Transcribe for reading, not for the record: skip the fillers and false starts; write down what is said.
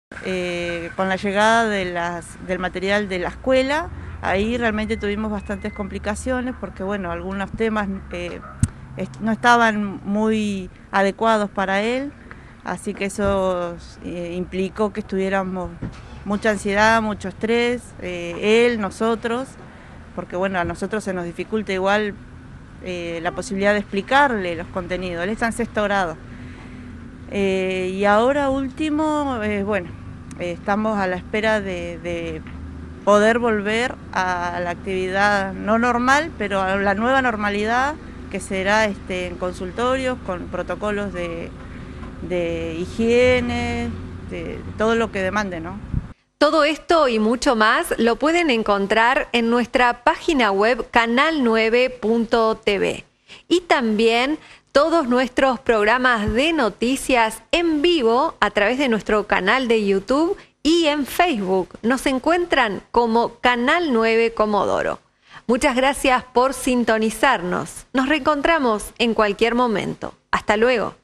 Con la llegada del material de la escuela, ahí realmente tuvimos bastantes complicaciones porque, bueno, algunos temas no estaban muy adecuados para él, así que eso implicó que estuviéramos mucha ansiedad, mucho estrés, él, nosotros, porque, bueno, a nosotros se nos dificulta igual la posibilidad de explicarle los contenidos. Él está en sexto grado. Y ahora último, bueno, estamos a la espera de poder volver a la actividad no normal, pero a la nueva normalidad, que será en consultorios con protocolos de higiene, de todo lo que demande, ¿no? Todo esto y mucho más lo pueden encontrar en nuestra página web canal9.tv y también todos nuestros programas de noticias en vivo a través de nuestro canal de YouTube y en Facebook. Nos encuentran como Canal 9 Comodoro. Muchas gracias por sintonizarnos. Nos reencontramos en cualquier momento. Hasta luego.